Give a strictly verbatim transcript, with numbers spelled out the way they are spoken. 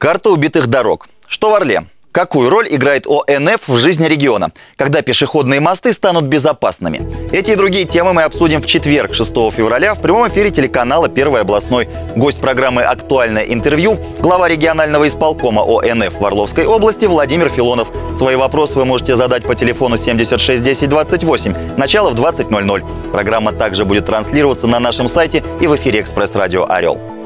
Карта убитых дорог. Что в Орле? Какую роль играет О Н Ф в жизни региона? Когда пешеходные мосты станут безопасными? Эти и другие темы мы обсудим в четверг, шестого февраля, в прямом эфире телеканала «Первый областной». Гость программы «Актуальное интервью» – глава регионального исполкома О Н Ф в Орловской области Владимир Филонов. Свои вопросы вы можете задать по телефону семьдесят шесть десять двадцать восемь. Начало в двадцать ноль ноль. Программа также будет транслироваться на нашем сайте и в эфире «Экспресс-радио Орел».